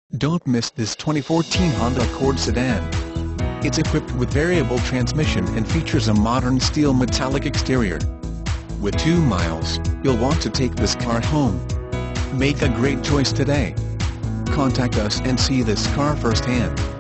Don't miss this 2014 Honda Accord sedan. It's equipped with variable transmission and features a modern steel metallic exterior. With 2 miles, you'll want to take this car home. Make a great choice today. Contact us and see this car firsthand.